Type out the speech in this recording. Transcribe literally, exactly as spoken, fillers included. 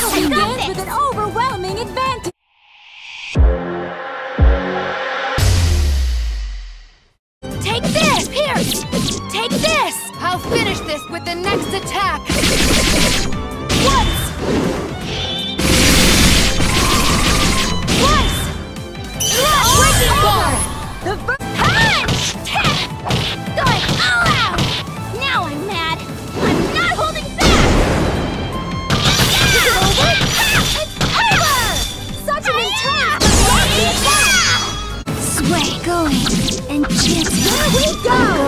He wins with an overwhelming advantage. Take this, Pierce! Take this! I'll finish this with the next attack! Once! Twice! Breaking ball! The first Punch! Going all out! Now I'm mad! I'm not holding back! It's over! such an intense Sway going and chance. Here we go!